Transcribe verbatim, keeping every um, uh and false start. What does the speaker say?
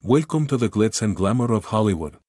Welcome to the glitz and glamour of Hollywood.